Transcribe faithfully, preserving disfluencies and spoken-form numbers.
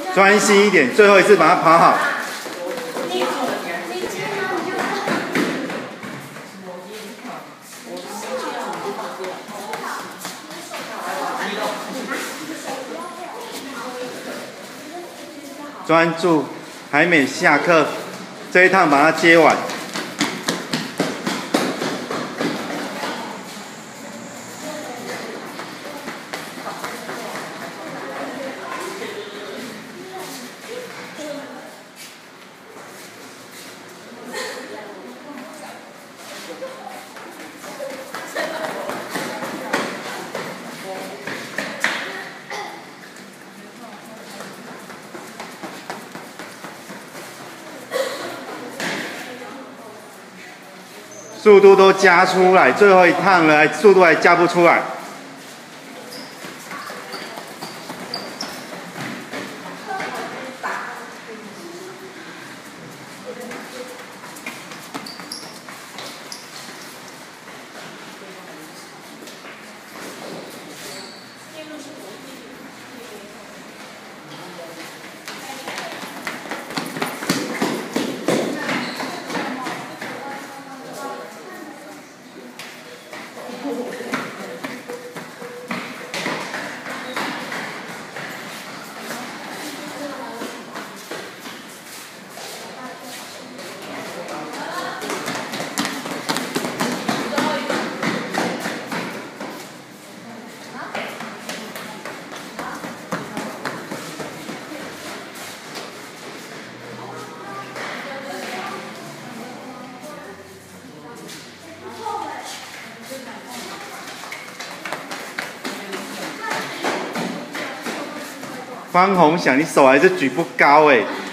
专心一点，最后一次把它跑好。专注，还没下课，这一趟把它接完。速度都加出来，最后一趟了，速度还加不出来。方鸿翔，你手还是举不高哎、欸。